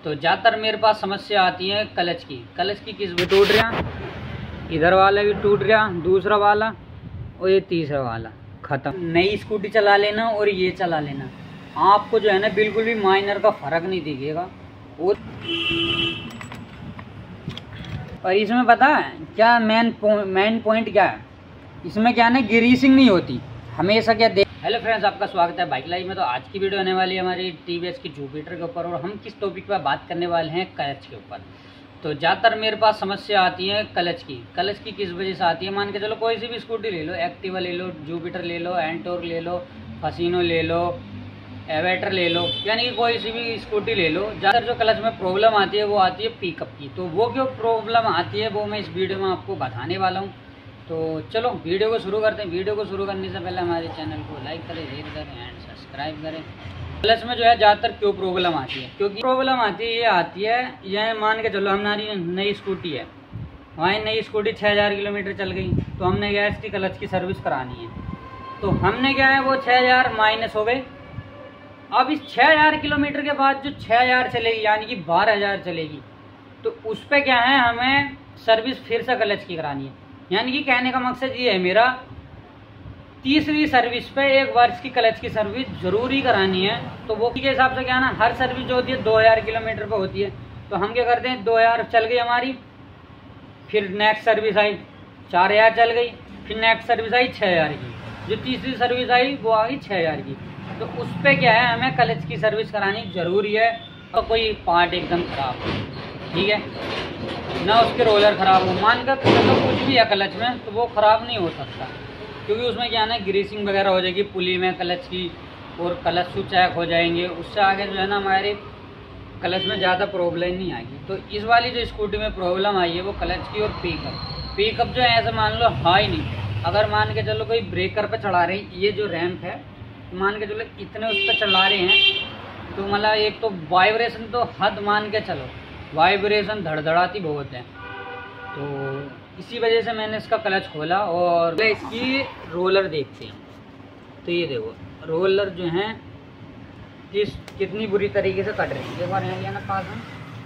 तो ज़्यादातर मेरे पास समस्या आती है क्लच की किस भी टूट रहा, इधर वाला भी टूट रहा, दूसरा वाला और ये तीसरा वाला ख़त्म। नई स्कूटी चला लेना और ये चला लेना, आपको जो है ना बिल्कुल भी माइनर का फ़र्क नहीं दिखेगा। और इसमें पता है क्या मेन पॉइंट क्या है, इसमें क्या है ना ग्रीसिंग नहीं होती हमेशा। क्या देख, हेलो फ्रेंड्स, आपका स्वागत है बाइक लाइफ में। तो आज की वीडियो होने वाली है हमारी टीवीएस की जुपिटर के ऊपर, और हम किस टॉपिक पर बात करने वाले हैं, क्लच के ऊपर। तो ज़्यादातर मेरे पास समस्या आती है क्लच की किस वजह से आती है। मान के चलो कोई सी भी स्कूटी ले लो, एक्टिवा ले लो, जुपिटर ले लो, एंटोर ले लो, फसीनो ले लो, एवेटर ले लो, यानी कि कोई सी भी स्कूटी ले लो। ज़्यादातर जो क्लच में प्रॉब्लम आती है वो आती है पिकअप की। तो वो क्यों प्रॉब्लम आती है वो मैं इस वीडियो में आपको बताने वाला हूँ। तो चलो वीडियो को शुरू करते हैं। वीडियो को शुरू करने से पहले हमारे चैनल को लाइक करें, शेयर करें एंड सब्सक्राइब करें। क्लच में जो है ज़्यादातर क्यों प्रॉब्लम आती है, क्योंकि प्रॉब्लम आती है ये मान के चलो हमारी नई स्कूटी है, हमारी नई स्कूटी 6000 किलोमीटर चल गई, तो हमने क्या इसकी क्लच की सर्विस करानी है। तो हमने क्या है वो 6000 माइनस हो गए। अब इस 6000 किलोमीटर के बाद जो 6000 चलेगी यानी कि 12000 चलेगी, तो उस पर क्या है हमें सर्विस फिर से क्लच की करानी है। यानी कि कहने का मकसद ये है मेरा, तीसरी सर्विस पे 1 वर्ष की क्लच की सर्विस जरूरी करानी है। तो वो के हिसाब से क्या ना, हर सर्विस जो होती है 2000 किलोमीटर पे होती है। तो हम क्या करते हैं 2000 चल गई हमारी, फिर नेक्स्ट सर्विस आई 4000 चल गई, फिर नेक्स्ट सर्विस आई 6000 की, जो तीसरी सर्विस आई वो आ गई 6000 की। तो उस पर क्या है हमें क्लच की सर्विस करानी जरूरी है। तो कोई पार्ट एकदम खराब हो, ठीक है ना, उसके रोलर ख़राब हो, मान कर चलो कुछ भी है क्लच में, तो वो ख़राब नहीं हो सकता, क्योंकि उसमें क्या है ना ग्रीसिंग वगैरह हो जाएगी पुली में क्लच की, और क्लच स्विच चेक हो जाएंगे। उससे आगे जो है ना हमारे क्लच में ज़्यादा प्रॉब्लम नहीं आएगी। तो इस वाली जो स्कूटी में प्रॉब्लम आई है वो क्लच की और पिकअप जो है ऐसे मान लो हाई नहीं। अगर मान के चलो कोई ब्रेकर पर चढ़ा रहे, ये जो रैंप है मान के चलो इतने उस पर चला रहे हैं, तो मतलब एक तो वाइब्रेशन तो हद मान के चलो, वाइब्रेशन धड़धड़ाती बहुत है। तो इसी वजह से मैंने इसका क्लच खोला और इसकी रोलर देखते हैं। तो ये देखो रोलर जो हैं कितनी बुरी तरीके से कट रही है। एक बार यहाँ ना पास है।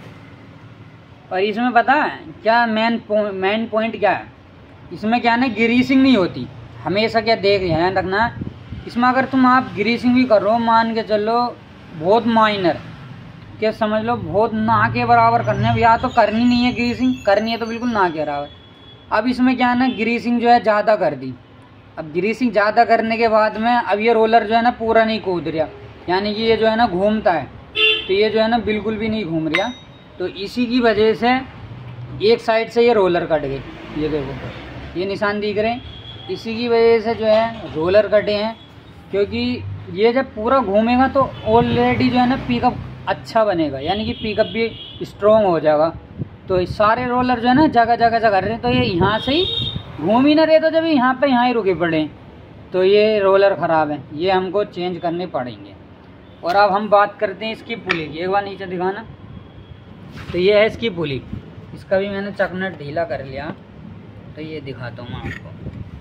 और इसमें पता है क्या मेन पॉइंट क्या है, इसमें क्या है ना ग्रीसिंग नहीं होती हमेशा। क्या देख ध्यान रखना, इसमें अगर तुम आप ग्रीसिंग भी कर रहे हो मान के चलो बहुत माइनर, क्या समझ लो बहुत ना के बराबर करने, या तो करनी नहीं है ग्रीसिंग, करनी है तो बिल्कुल ना के बराबर। अब इसमें क्या है ना ग्रीसिंग जो है ज़्यादा कर दी। अब ग्रीसिंग ज़्यादा करने के बाद में अब ये रोलर जो है ना पूरा नहीं कूद रहा, यानी कि ये जो है ना घूमता है, तो ये जो है ना बिल्कुल भी नहीं घूम रहा। तो इसी की वजह से एक साइड से ये रोलर कट गए, ये देखो ये निशान दिख रहे हैं, इसी की वजह से जो है रोलर कटे हैं। क्योंकि ये जब पूरा घूमेगा तो ऑलरेडी जो है ना पिकअप अच्छा बनेगा, यानी कि पिकअप भी स्ट्रॉन्ग हो जाएगा। तो सारे रोलर जो है ना जगह जगह कर रहे हैं, तो ये यहाँ से ही घूम ही ना रहे, तो जब यहाँ पे यहाँ ही रुके पड़े, तो ये रोलर ख़राब है, ये हमको चेंज करने पड़ेंगे। और अब हम बात करते हैं इसकी पुली की। एक बार नीचे दिखाना। तो ये है इसकी पुली, इसका भी मैंने चकनट ढीला कर लिया, तो ये दिखाता हूँ मैं आपको।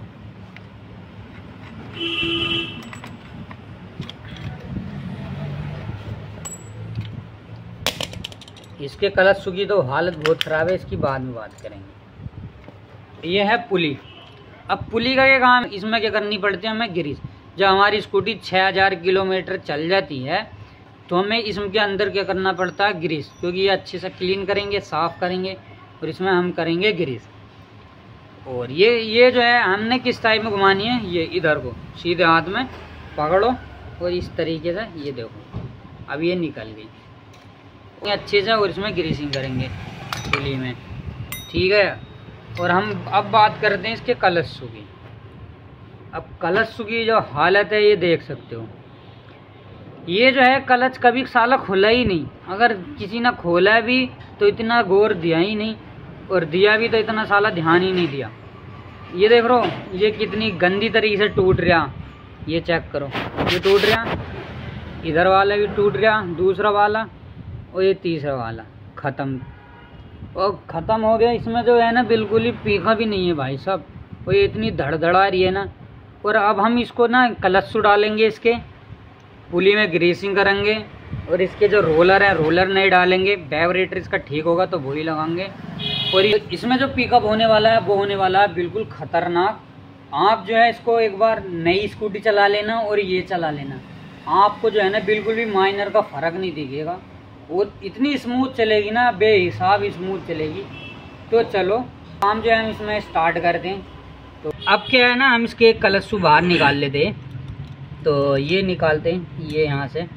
इसके क्लच की तो हालत बहुत ख़राब है, इसकी बाद में बात करेंगे। ये है पुली। अब पुली का ये काम, इसमें क्या करनी पड़ती है हमें ग्रीस। जब हमारी स्कूटी 6000 किलोमीटर चल जाती है तो हमें इसके अंदर क्या करना पड़ता है ग्रीस, क्योंकि ये अच्छे से क्लीन करेंगे, साफ़ करेंगे, और इसमें हम करेंगे ग्रीस। और ये जो है हमने किस टाइप में घुमानी है, ये इधर को सीधे हाथ में पकड़ो और इस तरीके से, ये देखो अब ये निकल गई अच्छे से, और इसमें ग्रीसिंग करेंगे पुली में, ठीक है। और हम अब बात करते हैं इसके क्लच की। अब क्लच की जो हालत है ये देख सकते हो, ये जो है क्लच कभी साला खुला ही नहीं। अगर किसी ने खोला भी तो इतना गौर दिया ही नहीं, और दिया भी तो इतना साला ध्यान ही नहीं दिया। ये देख लो ये कितनी गंदी तरीके से टूट रहा, ये चेक करो, ये टूट रहा, इधर वाला भी टूट रहा, दूसरा वाला और ये तीसरा वाला ख़त्म, और ख़त्म हो गया। इसमें जो है ना बिल्कुल ही पीखा भी नहीं है भाई साहब, और ये इतनी धड़धड़ा रही है ना। और अब हम इसको ना क्लच डालेंगे, इसके पुली में ग्रीसिंग करेंगे, और इसके जो रोलर है, रोलर नहीं डालेंगे, वाइब्रेटर इसका ठीक होगा तो वही लगाएंगे। और इसमें जो पिकअप होने वाला है वो होने वाला है बिल्कुल ख़तरनाक। आप जो है इसको एक बार नई स्कूटी चला लेना और ये चला लेना, आपको जो है ना बिल्कुल भी माइनर का फ़र्क नहीं दिखेगा। वो इतनी स्मूथ चलेगी ना, बेहिसाब स्मूथ चलेगी। तो चलो काम जो है हम इसमें स्टार्ट करते हैं। तो अब क्या है ना, हम इसके कलस्सू बाहर निकाल लेते हैं। तो ये निकालते हैं, ये यहाँ से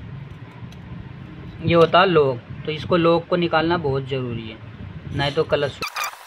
ये होता है लॉक, तो इसको लॉक को निकालना बहुत ज़रूरी है, नहीं तो कलस्सू।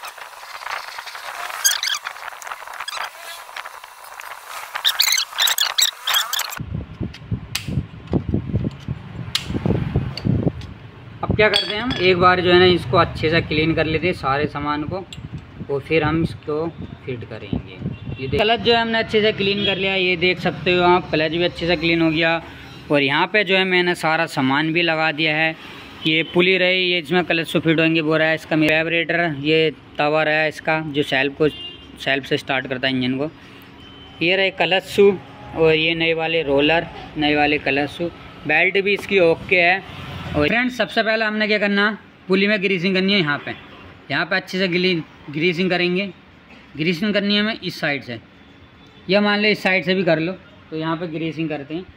अब क्या करते हैं, हम एक बार जो है ना इसको अच्छे से क्लीन कर लेते हैं सारे सामान को, और फिर हम इसको फिट करेंगे। ये क्लच जो है हमने अच्छे से क्लीन कर लिया, ये देख सकते हो आप, क्लच भी अच्छे से क्लीन हो गया। और यहाँ पे जो है मैंने सारा सामान भी लगा दिया है। ये पुली रही, ये इसमें क्लच से फिट होंगे वो रहा है इसका वाइब्रेटर, ये तवा रहा है इसका जो सेल्फ से स्टार्ट करता है इंजन को। ये रहे क्लच शू, और ये नए वाले रोलर, नए वाले क्लच शू, बेल्ट भी इसकी ओके है। और फ्रेंड्स सबसे पहले हमने क्या करना, पुली में ग्रीसिंग करनी है। यहाँ पे अच्छे से ग्रीसिंग करेंगे। ग्रीसिंग करनी है हमें इस साइड से, या मान लो इस साइड से भी कर लो। तो यहाँ पे ग्रीसिंग करते हैं,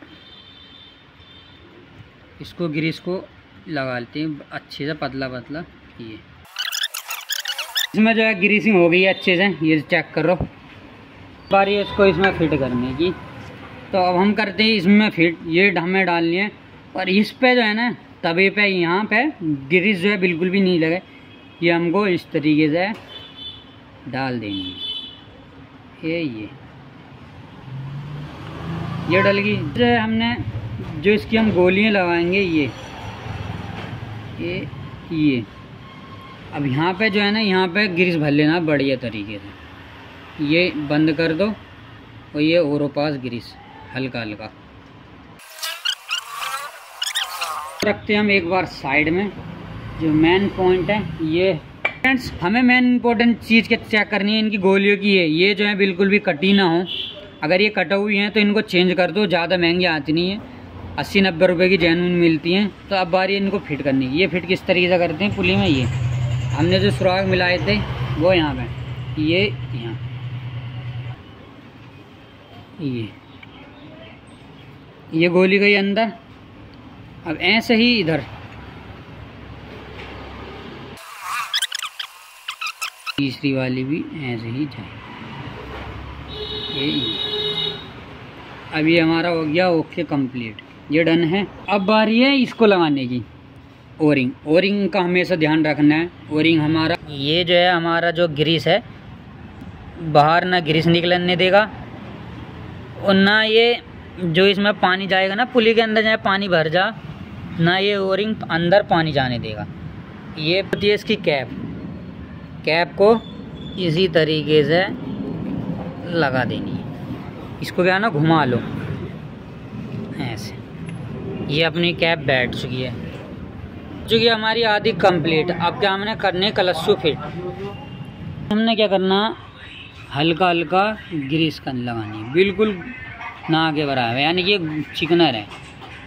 इसको ग्रीस को लगाते हैं अच्छे से, पतला पतला। ये इसमें जो है ग्रीसिंग हो गई है अच्छे से, ये चेक करो। बारी इसको इसमें फिट करने की। तो अब हम करते हैं इसमें फिट, ये हमें डालनी है। और इस पे जो है ना तवे पे, यहाँ पे ग्रीस जो है बिल्कुल भी नहीं लगे, ये हमको इस तरीके से डाल देंगे। ये डल गई। जो है हमने जो इसकी हम गोलियां लगाएंगे, ये अब यहाँ पे जो है ना, यहाँ पे ग्रीस भर लेना बढ़िया तरीके से। ये बंद कर दो, और ये और पास ग्रीस हल्का हल्का रखते हैं हम एक बार साइड में। जो मेन पॉइंट है ये फ्रेंड्स, हमें मेन इंपॉर्टेंट चीज़ क्या चेक करनी है इनकी गोलियों की है। ये जो है बिल्कुल भी कटी ना हो, अगर ये कटा हुई हैं तो इनको चेंज कर दो, ज़्यादा महंगी आती नहीं है, 80-90 रुपये की जेन्युइन मिलती हैं। तो अब बारी इनको फिट करनी है। ये फिट किस तरीके से करते हैं पुली में, ये हमने जो सुराख मिलाए थे वो यहाँ पे, ये यहाँ, ये गोली गई अंदर। अब ऐसे ही इधर तीसरी वाली भी ऐसे ही जाए। अब ये हमारा हो गया ओके कंप्लीट, ये डन है। अब बारी है इसको लगाने की। ओरिंग का हमेशा ध्यान रखना है। ओरिंग हमारा ये जो है, हमारा जो ग्रीस है बाहर ना ग्रीस निकलने देगा, और ना ये जो इसमें पानी जाएगा ना पुली के अंदर, जाए पानी भर जा ना, ये ओरिंग अंदर पानी जाने देगा। ये होती है इसकी कैप को इसी तरीके से लगा देनी है। इसको क्या है ना घुमा लो ऐसे। ये अपनी कैप बैठ चुकी है, चूँकि हमारी आधी कंप्लीट। अब क्या हमने करने कलस्सू फिट। हमने क्या करना, हल्का हल्का ग्रीस कर लगानी है, बिल्कुल ना आगे बराबर, यानी कि चिकना रहे।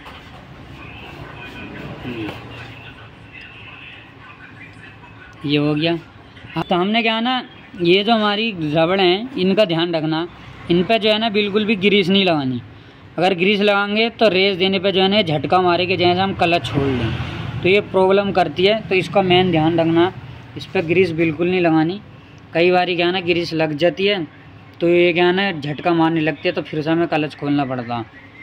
ये हो गया। तो हमने क्या ना, ये जो हमारी रबड़ हैं इनका ध्यान रखना, इन पे जो है ना बिल्कुल भी ग्रीस नहीं लगानी। अगर ग्रीस लगाएंगे तो रेस देने पे जो है ना झटका मारेंगे, जैसे हम क्लच छोड़ लें तो ये प्रॉब्लम करती है। तो इसका मेन ध्यान रखना, इस पर ग्रीस बिल्कुल नहीं लगानी। कई बार क्या है ना ग्रीस लग जाती है तो ये क्या है ना झटका मारने लगती है, तो फिर से हमें क्लच खोलना पड़ता।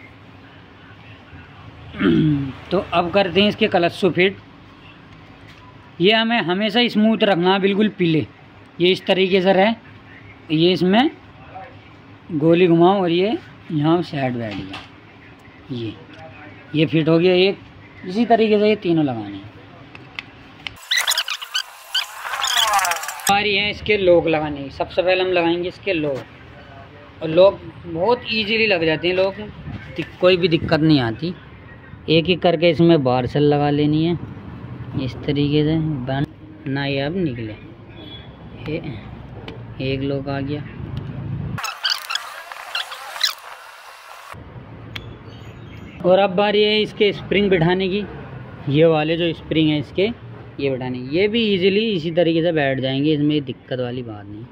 तो अब करते हैं इसके क्लच फिट। ये हमें हमेशा स्मूथ रखना, बिल्कुल पीले, ये इस तरीके से रहे। ये इसमें गोली घुमाओ और ये यहाँ साइड बैठ गया। ये फिट हो गया। एक इसी तरीके से ये तीनों लगाने हैं। हमारी है इसके लॉक लगाने की। सबसे पहले हम लगाएंगे इसके लॉक, और लॉक बहुत इजीली लग जाते हैं लॉक, कोई भी दिक्कत नहीं आती। एक एक करके इसमें बारसल लगा लेनी है इस तरीके से, बन ना ये अब निकले। एक लॉक आ गया। और अब बारी है इसके स्प्रिंग बिठाने की। ये वाले जो स्प्रिंग है इसके, ये बिठाने, ये भी इजीली इसी तरीके से बैठ जाएंगे, इसमें दिक्कत वाली बात नहीं।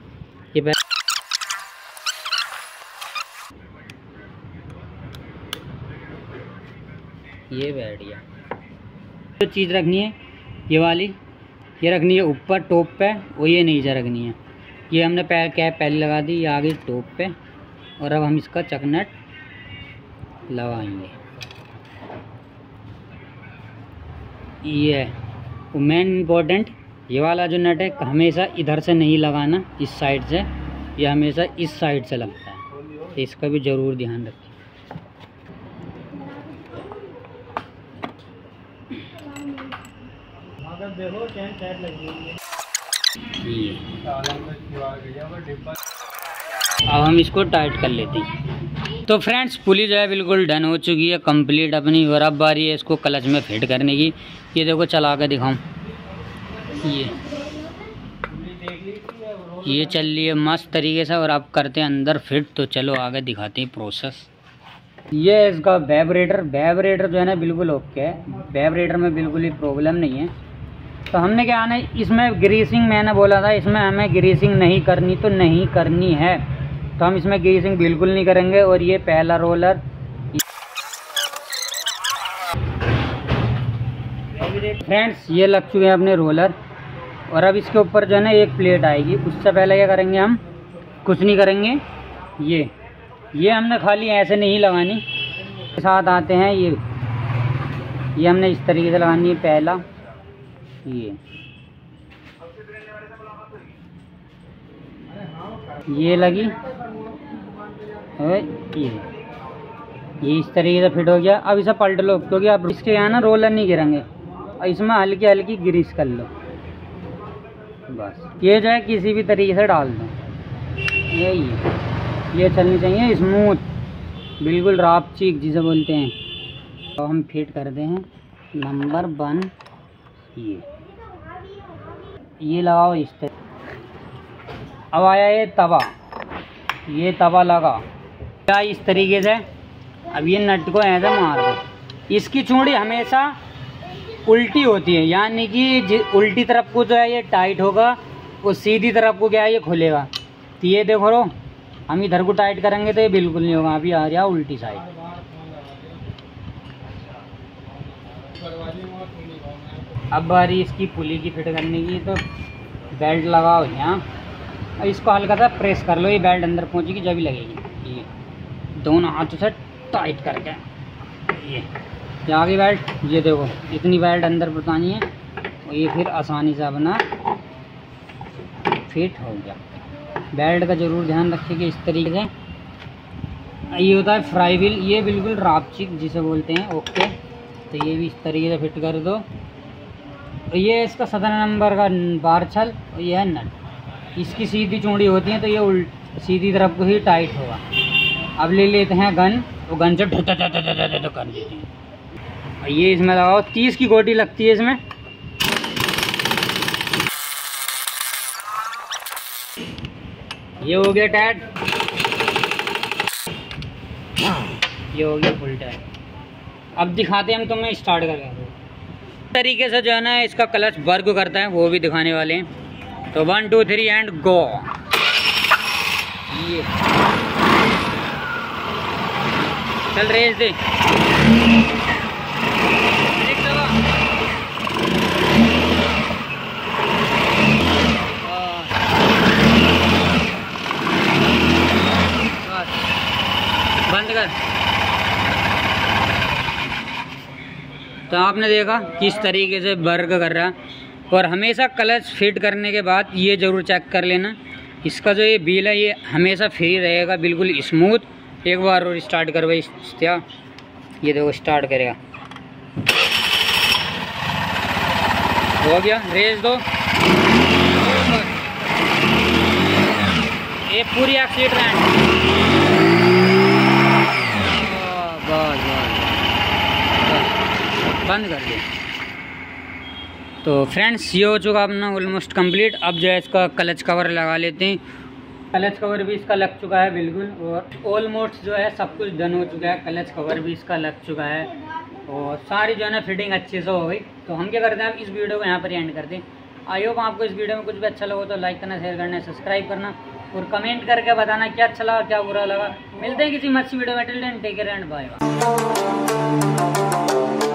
ये बैठ गया। जो चीज़ रखनी है ये वाली, ये रखनी है ऊपर टॉप पे, और ये नीचे रखनी है। ये हमने कैप पहले लगा दी, ये आगे टॉप पे, और अब हम इसका चकनट लगाएंगे। ये है मेन इम्पोर्टेंट, ये वाला जो नट है हमेशा इधर से नहीं लगाना, इस साइड से, ये हमेशा इस साइड से लगता है, तो इसका भी ज़रूर ध्यान रखें। देखो चैन टाइट लगी हुई है। अब हम इसको टाइट कर लेते हैं। तो फ्रेंड्स पुली जो है बिल्कुल डन हो चुकी है कंप्लीट अपनी, और अब बारी है इसको क्लच में फिट करने की। ये देखो चला कर दिखाऊं, ये चल रही है मस्त तरीके से, और अब करते हैं अंदर फिट। तो चलो आगे दिखाते हैं प्रोसेस। ये है इसका वाइब्रेटर जो है ना बिल्कुल ओके है, वाइब्रेटर में बिल्कुल ही प्रॉब्लम नहीं है। तो हमने क्या आना, इसमें ग्रीसिंग मैंने बोला था, इसमें हमें ग्रीसिंग नहीं करनी तो नहीं करनी है, तो हम इसमें ग्रीसिंग बिल्कुल नहीं करेंगे। और ये पहला रोलर, फ्रेंड्स ये लग चुके हैं अपने रोलर, और अब इसके ऊपर जो है ना एक प्लेट आएगी। उससे पहले क्या करेंगे, हम कुछ नहीं करेंगे। ये हमने खाली ऐसे नहीं लगानी, के साथ आते हैं ये हमने इस तरीके से लगानी है। पहला ये लगी, ये इस तरीके से फिट हो गया। अब इसे पलट लो, क्योंकि अब इसके यहाँ ना रोलर नहीं गिरेंगे, और इसमें हल्की हल्की ग्रीस कर लो बस। ये जो है किसी भी तरीके से डाल दो, यही है। ये चलनी चाहिए स्मूथ, बिल्कुल राप चीक जिसे बोलते हैं। तो हम फिट करते हैं नंबर 1। ये लगाओ इस तरह। अब आया ये तवा लगा क्या इस तरीके से। अब ये नट को ऐसे मार दो। इसकी चूड़ी हमेशा उल्टी होती है, यानी कि उल्टी तरफ को जो है ये टाइट होगा, और सीधी तरफ को क्या है ये खुलेगा। तो ये देखो रो, हम इधर को टाइट करेंगे तो ये बिल्कुल नहीं होगा। अभी आ गया उल्टी साइड। अब बारी इसकी पुली की फिट करने की। तो बेल्ट लगाओ यहाँ, और इसको हल्का सा प्रेस कर लो, ये बेल्ट अंदर पहुँचेगी जब भी लगेगी। ये दोनों हाथों से टाइट करके ये आगे बेल्ट, ये देखो इतनी बेल्ट अंदर पहुँचानी है, और ये फिर आसानी से अपना फिट हो गया। बेल्ट का ज़रूर ध्यान रखिए कि इस तरीके से। ये होता है फ्राई व्हील, ये बिल्कुल रापचिक जिसे बोलते हैं, ओके। तो ये भी इस तरीके से फिट कर दो। तो ये इसका 17 नंबर का बारछल, और ये है नट। इसकी सीधी चूड़ी होती है, तो ये सीधी तरफ को ही टाइट होगा। अब ले लेते हैं गन, वो गन से कर देते हैं। और ये इसमें लगाओ, 30 की गोटी लगती है इसमें। ये हो गया टाइट, ये हो गया फुल टाइट। अब दिखाते हैं हम तुम्हें स्टार्ट करके तरीके से जो है ना इसका क्लच वर्क करता है, वो भी दिखाने वाले हैं। तो 1 2 3 एंड गो। ये चल रेस दे, बंद कर। तो आपने देखा किस तरीके से वर्क कर रहा है। और हमेशा क्लच फिट करने के बाद ये ज़रूर चेक कर लेना, इसका जो ये व्हील है ये हमेशा फ्री रहेगा, बिल्कुल स्मूथ। एक बार और स्टार्ट कर भाई, ये देखो स्टार्ट करेगा, हो गया। रेस दो, ये पूरी एक्सीडेंट। बंद कर दे। तो फ्रेंड्स ये हो चुका अपना ऑलमोस्ट कंप्लीट। अब जो है इसका क्लच कवर लगा लेते हैं, क्लच कवर भी इसका लग चुका है बिल्कुल, और ऑलमोस्ट जो है सब कुछ डन हो चुका है। क्लच कवर भी इसका लग चुका है और सारी जो है ना फिटिंग अच्छे से हो गई। तो हम क्या करते हैं, अब इस वीडियो को यहाँ पर एंड करते हैं। आई होप आपको इस वीडियो में कुछ भी अच्छा लगा तो लाइक करना, शेयर करना, सब्सक्राइब करना और कमेंट करके बताना क्या अच्छा लगा क्या बुरा लगा। मिलते हैं किसी मच्छी वीडियो में, till then take care and bye.